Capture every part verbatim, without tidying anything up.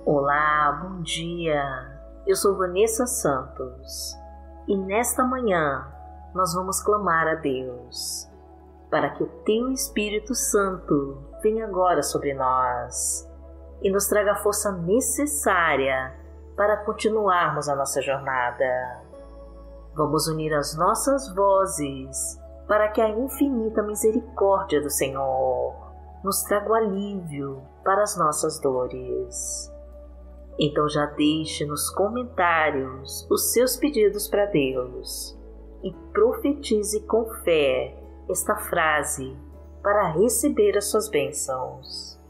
Olá, bom dia! Eu sou Vanessa Santos e nesta manhã nós vamos clamar a Deus para que o Teu Espírito Santo venha agora sobre nós e nos traga a força necessária para continuarmos a nossa jornada. Vamos unir as nossas vozes para que a infinita misericórdia do Senhor nos traga o alívio para as nossas dores. Então já deixe nos comentários os seus pedidos para Deus e profetize com fé esta frase para receber as suas bênçãos.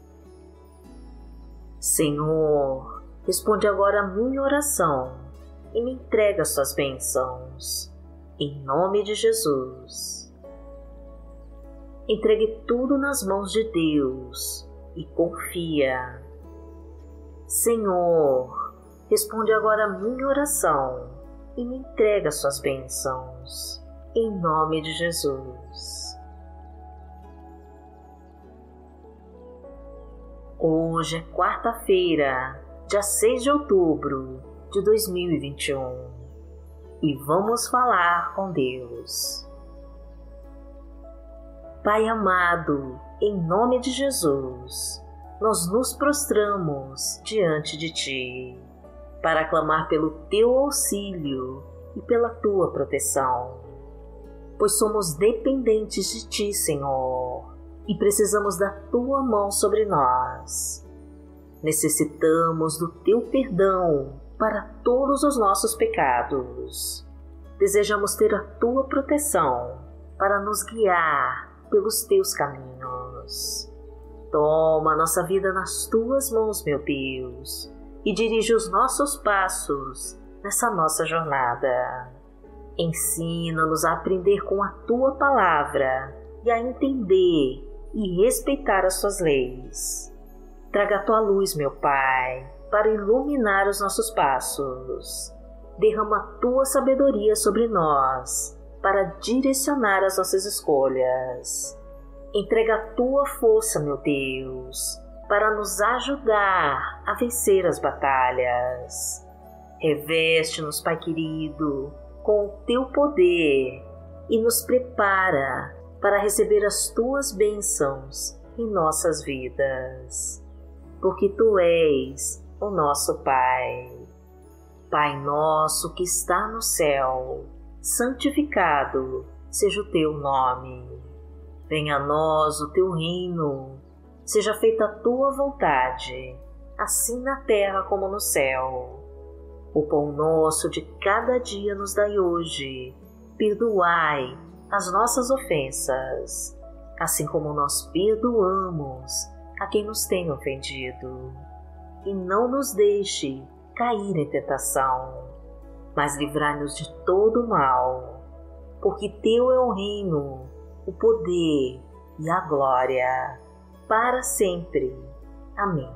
Senhor, responde agora a minha oração e me entrega as suas bênçãos, em nome de Jesus. Entregue tudo nas mãos de Deus e confia. Senhor, responde agora a minha oração e me entrega as suas bênçãos, em nome de Jesus. Hoje é quarta-feira, dia seis de outubro de dois mil e vinte e um, e vamos falar com Deus. Pai amado, em nome de Jesus, nós nos prostramos diante de Ti para clamar pelo Teu auxílio e pela Tua proteção, pois somos dependentes de Ti, Senhor, e precisamos da Tua mão sobre nós. Necessitamos do Teu perdão para todos os nossos pecados. Desejamos ter a Tua proteção para nos guiar pelos Teus caminhos. Toma nossa vida nas Tuas mãos, meu Deus, e dirige os nossos passos nessa nossa jornada. Ensina-nos a aprender com a Tua palavra e a entender e respeitar as Tuas leis. Traga a Tua luz, meu Pai, para iluminar os nossos passos. Derrama a Tua sabedoria sobre nós para direcionar as nossas escolhas. Entrega a Tua força, meu Deus, para nos ajudar a vencer as batalhas. Reveste-nos, Pai querido, com o Teu poder e nos prepara para receber as Tuas bênçãos em nossas vidas. Porque Tu és o nosso Pai. Pai nosso que está no céu, santificado seja o Teu nome. Venha a nós o Teu reino, seja feita a Tua vontade, assim na terra como no céu. O pão nosso de cada dia nos dai hoje, perdoai as nossas ofensas, assim como nós perdoamos a quem nos tem ofendido. E não nos deixe cair em tentação, mas livrai-nos de todo o mal, porque Teu é o reino, o poder e a glória, para sempre. Amém.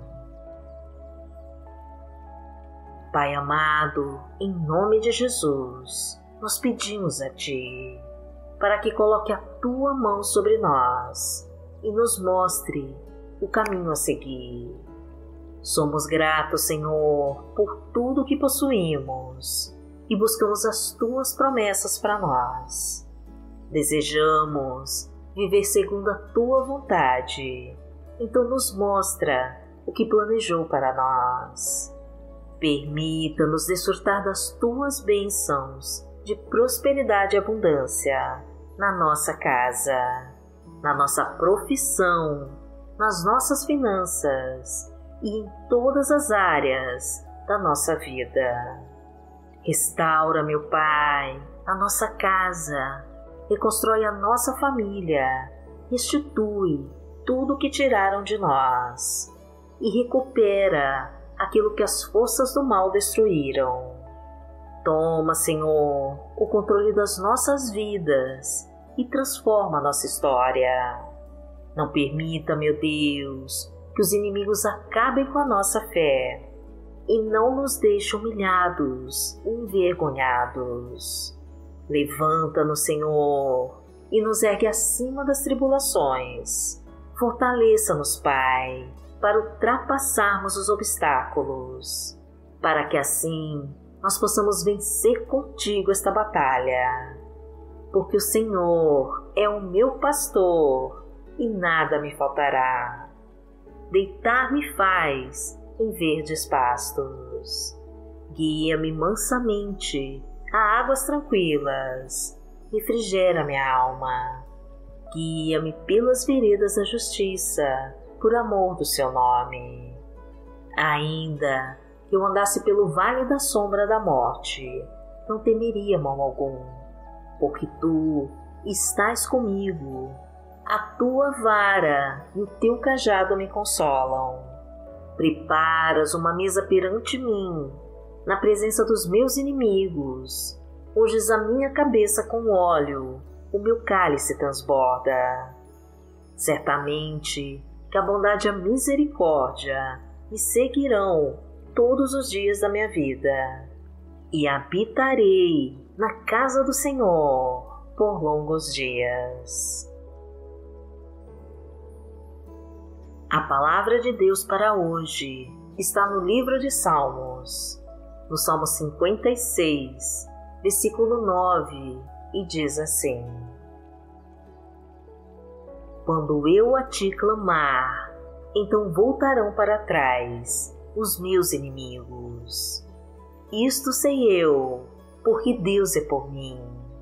Pai amado, em nome de Jesus, nós pedimos a Ti, para que coloque a Tua mão sobre nós e nos mostre o caminho a seguir. Somos gratos, Senhor, por tudo que possuímos e buscamos as Tuas promessas para nós. Desejamos viver segundo a Tua vontade, então nos mostra o que planejou para nós. Permita-nos desfrutar das Tuas bênçãos de prosperidade e abundância na nossa casa, na nossa profissão, nas nossas finanças e em todas as áreas da nossa vida. Restaura, meu Pai, a nossa casa, reconstrói a nossa família, restitui tudo o que tiraram de nós e recupera aquilo que as forças do mal destruíram. Toma, Senhor, o controle das nossas vidas e transforma a nossa história. Não permita, meu Deus, que os inimigos acabem com a nossa fé e não nos deixe humilhados e envergonhados. Levanta-nos, Senhor, e nos ergue acima das tribulações. Fortaleça-nos, Pai, para ultrapassarmos os obstáculos, para que assim nós possamos vencer contigo esta batalha. Porque o Senhor é o meu pastor e nada me faltará. Deitar-me faz em verdes pastos. Guia-me mansamente a águas tranquilas. Refrigera minha alma. Guia-me pelas veredas da justiça, por amor do seu nome. Ainda que eu andasse pelo vale da sombra da morte, não temeria mal algum, porque tu estás comigo. A tua vara e o teu cajado me consolam. Preparas uma mesa perante mim, na presença dos meus inimigos. Unges a minha cabeça com óleo, o meu cálice transborda. Certamente que a bondade e a misericórdia me seguirão todos os dias da minha vida, e habitarei na casa do Senhor por longos dias. A palavra de Deus para hoje está no livro de Salmos, no Salmo cinquenta e seis, versículo nove, e diz assim: Quando eu a ti clamar, então voltarão para trás os meus inimigos. Isto sei eu, porque Deus é por mim.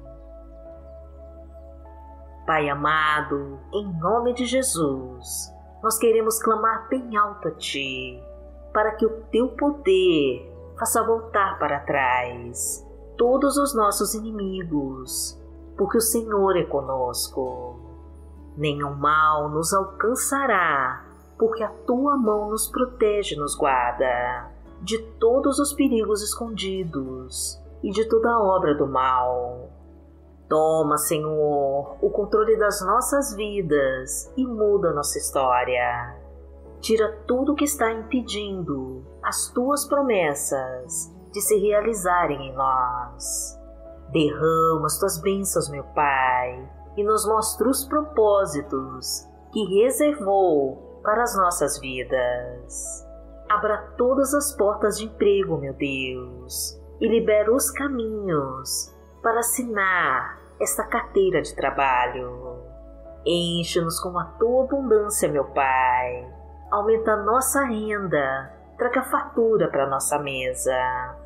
Pai amado, em nome de Jesus, nós queremos clamar bem alto a Ti, para que o Teu poder faça voltar para trás todos os nossos inimigos, porque o Senhor é conosco. Nenhum mal nos alcançará, porque a Tua mão nos protege e nos guarda de todos os perigos escondidos e de toda obra do mal. Toma, Senhor, o controle das nossas vidas e muda a nossa história. Tira tudo o que está impedindo as Tuas promessas de se realizarem em nós. Derrama as Tuas bênçãos, meu Pai, e nos mostra os propósitos que reservou para as nossas vidas. Abra todas as portas de emprego, meu Deus, e libera os caminhos para assinar esta carteira de trabalho. Enche-nos com a Tua abundância, meu Pai. Aumenta a nossa renda, traga fartura para nossa mesa.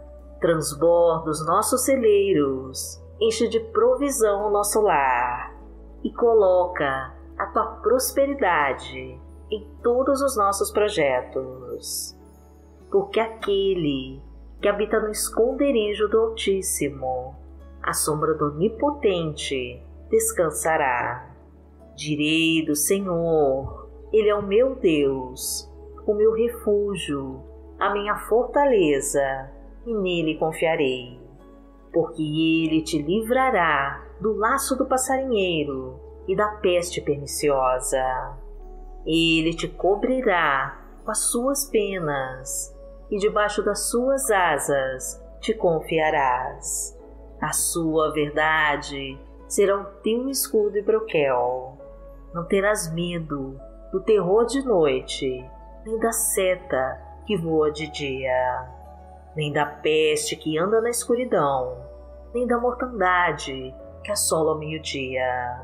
Transborda os nossos celeiros, enche de provisão o nosso lar e coloca a Tua prosperidade em todos os nossos projetos. Porque aquele que habita no esconderijo do Altíssimo, à sombra do Onipotente, descansará. Direi do Senhor, Ele é o meu Deus, o meu refúgio, a minha fortaleza, e nele confiarei. Porque Ele te livrará do laço do passarinheiro e da peste perniciosa. Ele te cobrirá com as suas penas, e debaixo das suas asas te confiarás. A sua verdade será o teu escudo e broquel. Não terás medo do terror de noite, nem da seta que voa de dia, nem da peste que anda na escuridão, nem da mortandade que assola ao meio-dia.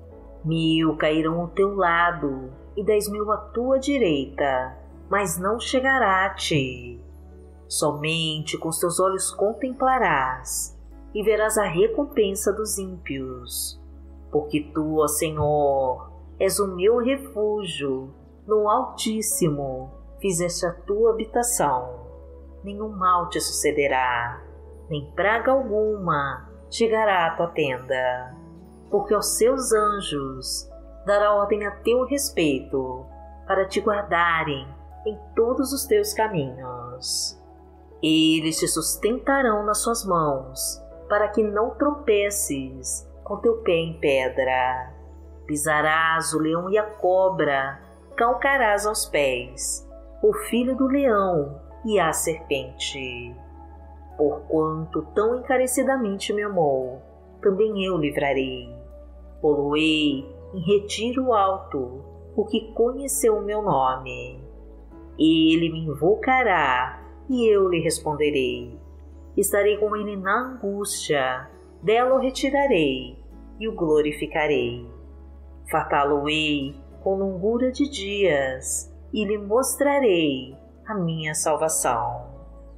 Mil cairão ao teu lado e dez mil à tua direita, mas não chegará a ti. Somente com os teus olhos contemplarás e verás a recompensa dos ímpios. Porque tu, ó Senhor, és o meu refúgio, no Altíssimo fizeste a tua habitação. Nenhum mal te sucederá, nem praga alguma chegará à tua tenda. Porque aos seus anjos dará ordem a teu respeito, para te guardarem em todos os teus caminhos. Eles te sustentarão nas suas mãos, para que não tropeces com teu pé em pedra. Pisarás o leão e a cobra, calcarás aos pés o filho do leão e a serpente. Porquanto tão encarecidamente me amou, também eu livrarei. Poloei em retiro alto, o que conheceu o meu nome. Ele me invocará e eu lhe responderei. Estarei com ele na angústia, dela o retirarei e o glorificarei. Fartá-lo-ei com longura de dias e lhe mostrarei a minha salvação.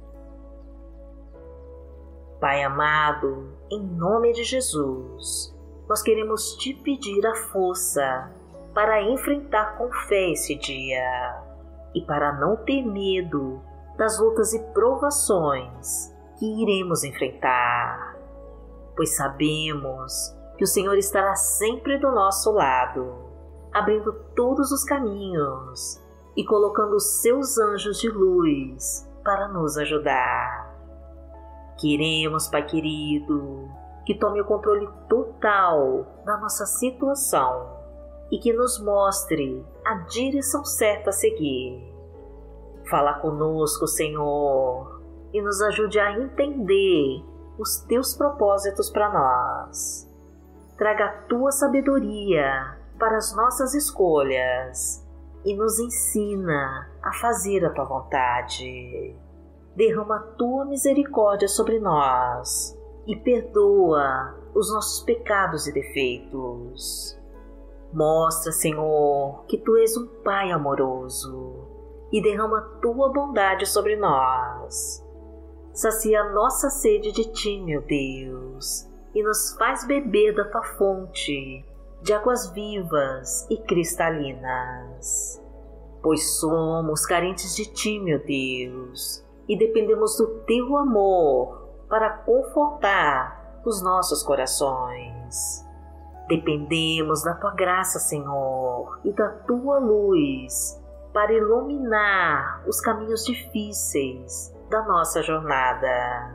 Pai amado, em nome de Jesus, nós queremos te pedir a força para enfrentar com fé esse dia e para não ter medo das lutas e provações que iremos enfrentar, pois sabemos que o Senhor estará sempre do nosso lado, abrindo todos os caminhos e colocando os seus anjos de luz para nos ajudar. Queremos, Pai querido, que tome o controle total da nossa situação e que nos mostre a direção certa a seguir. Fala conosco, Senhor, e nos ajude a entender os teus propósitos para nós. Traga a tua sabedoria para as nossas escolhas e nos ensina a fazer a tua vontade. Derrama a tua misericórdia sobre nós e perdoa os nossos pecados e defeitos. Mostra, Senhor, que tu és um Pai amoroso e derrama a tua bondade sobre nós. Sacia a nossa sede de ti, meu Deus, e nos faz beber da tua fonte de águas vivas e cristalinas. Pois somos carentes de ti, meu Deus, e dependemos do teu amor para confortar os nossos corações. Dependemos da tua graça, Senhor, e da tua luz para iluminar os caminhos difíceis da nossa jornada.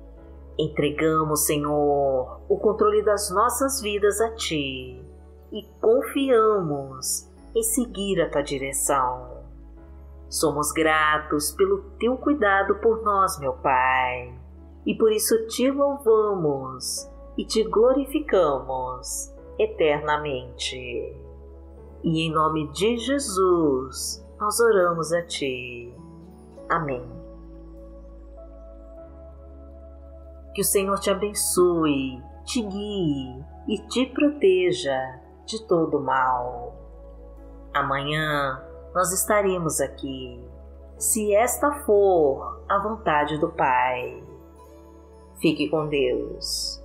Entregamos, Senhor, o controle das nossas vidas a ti e confiamos em seguir a tua direção. Somos gratos pelo teu cuidado por nós, meu Pai, e por isso te louvamos e te glorificamos eternamente. E em nome de Jesus, nós oramos a ti. Amém. Que o Senhor te abençoe, te guie e te proteja de todo mal. Amanhã nós estaremos aqui, se esta for a vontade do Pai. Fique com Deus.